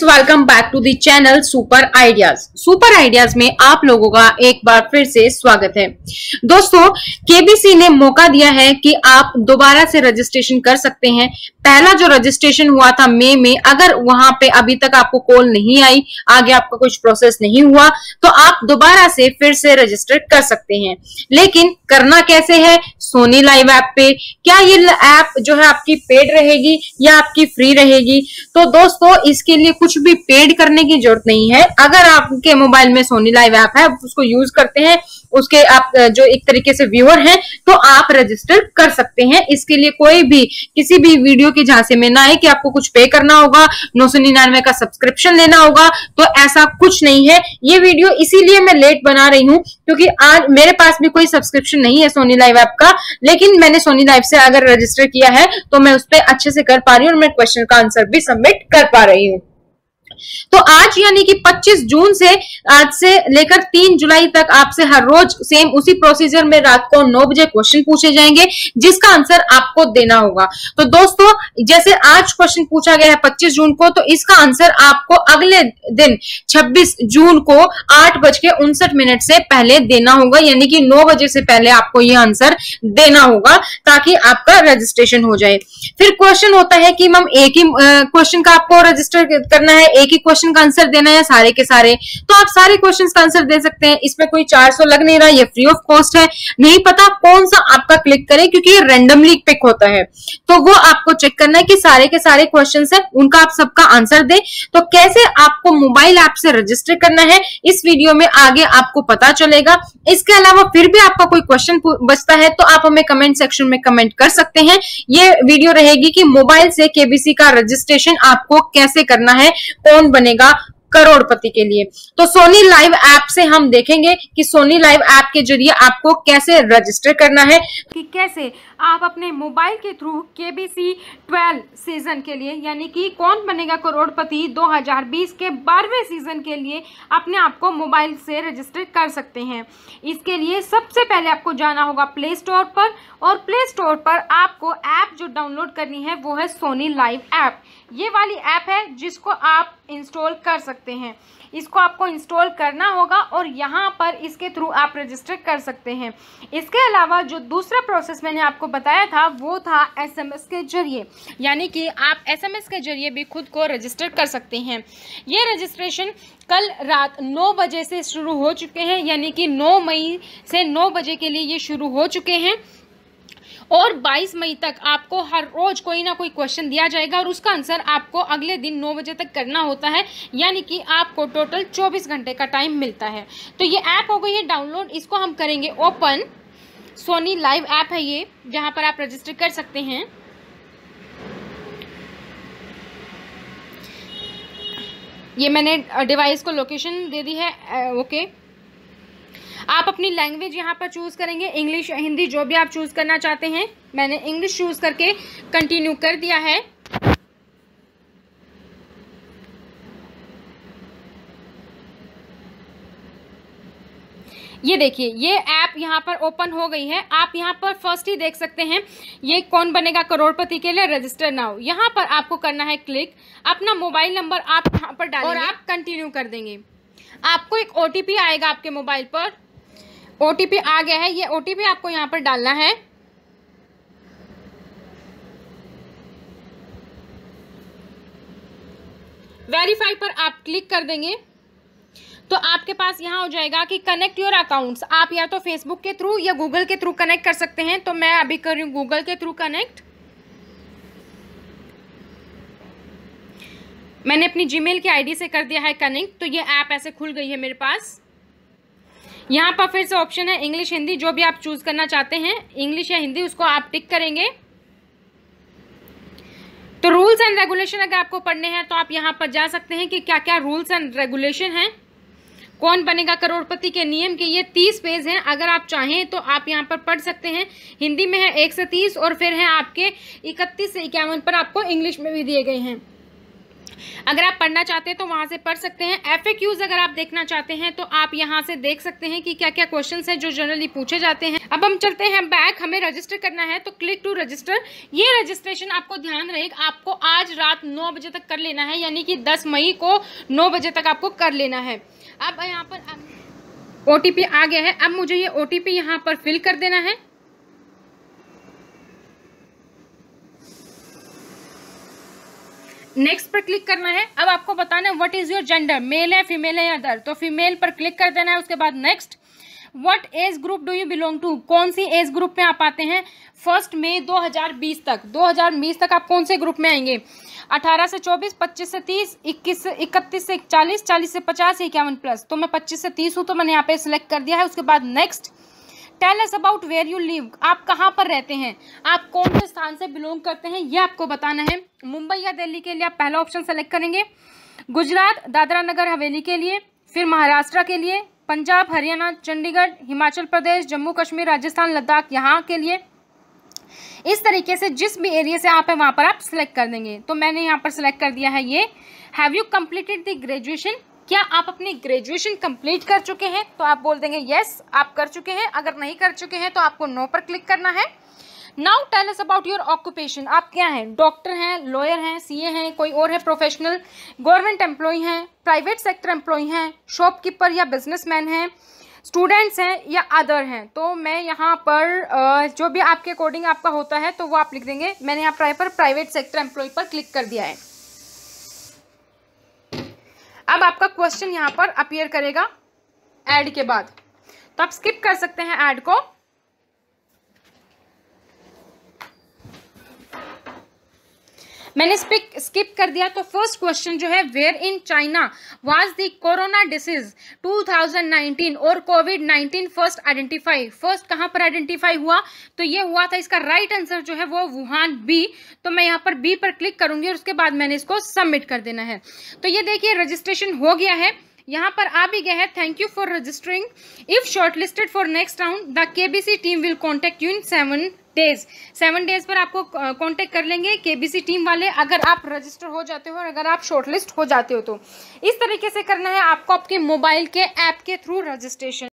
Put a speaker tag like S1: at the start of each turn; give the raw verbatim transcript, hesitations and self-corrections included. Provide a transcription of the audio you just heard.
S1: Friends, welcome back to the channel super ideas. Super ideas में आप लोगों का एक बार फिर से स्वागत है। दोस्तों, केबीसी ने मौका दिया है कि आप दोबारा से रजिस्ट्रेशन कर सकते हैं। पहला जो रजिस्ट्रेशन हुआ था मई में, अगर वहां पे अभी तक आपको कॉल नहीं आई, आगे आपका कुछ प्रोसेस नहीं हुआ, तो आप दोबारा से फिर से रजिस्टर कर सकते हैं। लेकिन करना कैसे है? सोनी लाइव ऐप पे। क्या ये ऐप जो है आपकी पेड रहेगी या आपकी फ्री रहेगी? तो दोस्तों, इसके लिए कुछ भी पेड करने की जरूरत नहीं है। अगर आपके मोबाइल में सोनी लाइव ऐप है, उसको यूज करते हैं, उसके आप जो एक तरीके से व्यूअर हैं, तो आप रजिस्टर कर सकते हैं। इसके लिए कोई भी किसी भी वीडियो के झांसे में ना है कि आपको कुछ पे करना होगा, नौ सौ निन्यानवे का सब्सक्रिप्शन लेना होगा, तो ऐसा कुछ नहीं है। ये वीडियो इसीलिए मैं लेट बना रही हूं क्योंकि आज मेरे पास भी कोई सब्सक्रिप्शन नहीं है सोनी लाइव ऐप का, लेकिन मैंने सोनी लाइव से अगर रजिस्टर किया है तो मैं उस पर अच्छे से कर पा रही हूँ और मैं क्वेश्चन का आंसर भी सबमिट कर पा रही हूँ। तो आज यानी कि पच्चीस जून से आज से लेकर तीन जुलाई तक आपसे हर रोज सेम उसी प्रोसीजर में रात को नौ बजे क्वेश्चन पूछे जाएंगे, जिसका आंसर आपको देना होगा। तो दोस्तों, जैसे आज क्वेश्चन पूछा गया है पच्चीस जून को, तो इसका आंसर आपको अगले दिन छब्बीस जून को आठ बज के उनसठ मिनट से पहले देना होगा, यानी कि नौ बजे से पहले आपको यह आंसर देना होगा ताकि आपका रजिस्ट्रेशन हो जाए। फिर क्वेश्चन होता है कि मैम एक ही क्वेश्चन का आपको रजिस्टर करना है, एक ही क्वेश्चन का आंसर देना है सारे के सारे? तो आप सारे क्वेश्चंस का आंसर दे सकते हैं। इसमें कोई चार सौ लग नहीं रहा, ये फ्री ऑफ कॉस्ट है। नहीं पता कौन सा आपका क्लिक करें क्योंकि ये रैंडमली पिक होता है, तो वो आपको चेक करना है कि सारे के सारे क्वेश्चंस है उनका आप सबका आंसर दें। तो कैसे आपको मोबाइल ऐप से रजिस्टर करना है, इस वीडियो में आगे आपको पता चलेगा। इसके अलावा फिर भी आपका कोई क्वेश्चन बचता है तो आप हमें कमेंट सेक्शन में कमेंट कर सकते हैं। ये वीडियो रहेगी कि मोबाइल से केबीसी का रजिस्ट्रेशन आपको कैसे करना है, कौन बनेगा करोड़पति के लिए। तो सोनी लाइव ऐप से हम देखेंगे कि सोनी लाइव ऐप के जरिए आपको कैसे रजिस्टर करना है,
S2: कि कैसे आप अपने मोबाइल के थ्रू केबीसी ट्वेल्व सीजन के लिए यानी कि कौन बनेगा करोड़पति दो हज़ार बीस के बारहवें सीजन के लिए अपने आप को मोबाइल से रजिस्टर कर सकते हैं। इसके लिए सबसे पहले आपको जाना होगा प्ले स्टोर पर, और प्ले स्टोर पर आपको ऐप जो डाउनलोड करनी है वो है सोनी लाइव ऐप। ये वाली ऐप है जिसको आप इंस्टॉल कर सकते हैं। इसको आपको इंस्टॉल करना होगा और यहाँ पर इसके थ्रू आप रजिस्टर कर सकते हैं। इसके अलावा जो दूसरा प्रोसेस मैंने आपको बताया था वो था एसएमएस के जरिए, यानी कि आप एसएमएस के जरिए भी खुद को रजिस्टर कर सकते हैं। ये रजिस्ट्रेशन कल रात नौ बजे से शुरू हो चुके हैं, यानी कि नौ मई से नौ बजे के लिए ये शुरू हो चुके हैं और बाईस मई तक आपको हर रोज कोई ना कोई क्वेश्चन दिया जाएगा और उसका आंसर आपको अगले दिन नौ बजे तक करना होता है, यानी कि आपको टोटल चौबीस घंटे का टाइम मिलता है। तो ये ऐप हो गई है डाउनलोड, इसको हम करेंगे ओपन। सोनी लाइव ऐप है ये, जहां पर आप रजिस्टर कर सकते हैं। ये मैंने डिवाइस को लोकेशन दे दी है, ओके। आप अपनी लैंग्वेज यहाँ पर चूज करेंगे, इंग्लिश या हिंदी, जो भी आप चूज करना चाहते हैं। मैंने इंग्लिश चूज करके कंटिन्यू कर दिया है। ये देखिए, ये ऐप यहाँ पर ओपन हो गई है। आप यहाँ पर फर्स्ट ही देख सकते हैं, ये कौन बनेगा करोड़पति के लिए रजिस्टर नाउ। यहाँ पर आपको करना है क्लिक, अपना मोबाइल नंबर आप यहाँ पर डालेंगे और आप कंटिन्यू कर देंगे। आपको एक ओटीपी आएगा आपके मोबाइल पर, ओटीपी आ गया है, ये ओटीपी आपको यहाँ पर डालना है। वेरीफाई पर आप क्लिक कर देंगे तो आपके पास यहाँ हो जाएगा कि कनेक्ट योर अकाउंट्स। आप या तो फेसबुक के थ्रू या गूगल के थ्रू कनेक्ट कर सकते हैं, तो मैं अभी कर रही हूँ गूगल के थ्रू कनेक्ट। मैंने अपनी जीमेल की आईडी से कर दिया है कनेक्ट, तो ये ऐप ऐसे खुल गई है मेरे पास। यहाँ पर फिर से ऑप्शन है इंग्लिश हिंदी, जो भी आप चूज करना चाहते हैं, इंग्लिश या हिंदी, उसको आप टिक करेंगे। तो रूल्स एंड रेगुलेशन अगर आपको पढ़ने हैं तो आप यहाँ पर जा सकते हैं कि क्या क्या रूल्स एंड रेगुलेशन हैं, कौन बनेगा करोड़पति के नियम के। ये तीस पेज हैं, अगर आप चाहें तो आप यहाँ पर पढ़ सकते हैं। हिंदी में है एक से तीस और फिर है आपके इकतीस से इक्यावन पर आपको इंग्लिश में भी दिए गए हैं। अगर आप पढ़ना चाहते हैं तो वहां से पढ़ सकते हैं। एफएक्यूज अगर आप देखना चाहते हैं तो आप यहां से देख सकते हैं कि क्या क्या क्वेश्चंस हैं जो जनरली पूछे जाते हैं। अब हम चलते हैं बैक, हमें रजिस्टर करना है तो क्लिक टू रजिस्टर। ये रजिस्ट्रेशन आपको ध्यान रहेगा, आपको आज रात नौ बजे तक कर लेना है, यानी कि दस मई को नौ बजे तक आपको कर लेना है। अब यहाँ पर ओटीपी आ गया है, अब मुझे ये ओटीपी यहाँ पर फिल कर देना है। नेक्स्ट पर क्लिक करना है। अब आपको बताना है what is your gender, male है, फीमेल है या अदर, तो फीमेल पर क्लिक कर देना है। उसके बाद next, what age group do you belong to, कौन सी एज ग्रुप में आप आते हैं। फर्स्ट मई दो हज़ार बीस तक, दो हज़ार बीस तक आप कौन से ग्रुप में आएंगे, अठारह से चौबीस, पच्चीस से तीस, इक्कीस से इकतीस से चालीस, चालीस से पचास, इक्यावन प्लस, तो मैं पच्चीस से तीस हूँ तो मैंने यहाँ पे सिलेक्ट कर दिया है। उसके बाद next, tell us about where you live, आप कहाँ पर रहते हैं, आप कौन से स्थान से बिलोंग करते हैं, ये आपको बताना है। मुंबई या दिल्ली के लिए आप पहला ऑप्शन सेलेक्ट करेंगे, गुजरात दादरा नगर हवेली के लिए, फिर महाराष्ट्र के लिए, पंजाब हरियाणा चंडीगढ़ हिमाचल प्रदेश जम्मू कश्मीर राजस्थान लद्दाख यहाँ के लिए। इस तरीके से जिस भी एरिया से आप है वहाँ पर आप सिलेक्ट कर देंगे। तो मैंने यहाँ पर सिलेक्ट कर दिया है ये। Have you completed the graduation, क्या आप अपनी ग्रेजुएशन कंप्लीट कर चुके हैं, तो आप बोल देंगे यस आप कर चुके हैं। अगर नहीं कर चुके हैं तो आपको नो पर क्लिक करना है। Now tell us about your occupation, आप क्या हैं, डॉक्टर हैं, लॉयर हैं, सीए हैं, कोई और है प्रोफेशनल, गवर्नमेंट एम्प्लॉय हैं, प्राइवेट सेक्टर एम्प्लॉय हैं, शॉपकीपर या बिजनेसमैन हैं, स्टूडेंट्स हैं या अदर हैं। तो मैं यहाँ पर जो भी आपके अकॉर्डिंग आपका होता है तो वो आप लिख देंगे। मैंने यहाँ पर प्राइवेट सेक्टर एम्प्लॉय पर क्लिक कर दिया है। अब आपका क्वेश्चन यहाँ पर अपीयर करेगा ऐड के बाद, तो आप स्किप कर सकते हैं ऐड को। मैंने स्किप कर दिया। तो फर्स्ट क्वेश्चन जो है, where in China was the corona disease two thousand nineteen और covid nineteen first identify, first कहां पर आइडेंटिफाई हुआ, तो ये हुआ था, इसका राइट आंसर जो है वो वुहान बी। तो मैं यहाँ पर बी पर क्लिक करूंगी और उसके बाद मैंने इसको सबमिट कर देना है। तो ये देखिए रजिस्ट्रेशन हो गया है, यहाँ पर आ भी गया है, thank you for registering, if shortlisted for next round the KBC team will contact you in seven days, seven days पर आपको कांटेक्ट कर लेंगे केबीसी टीम वाले, अगर आप रजिस्टर हो जाते हो और अगर आप शॉर्टलिस्ट हो जाते हो तो। इस तरीके से करना है आपको आपके मोबाइल के ऐप के थ्रू रजिस्ट्रेशन।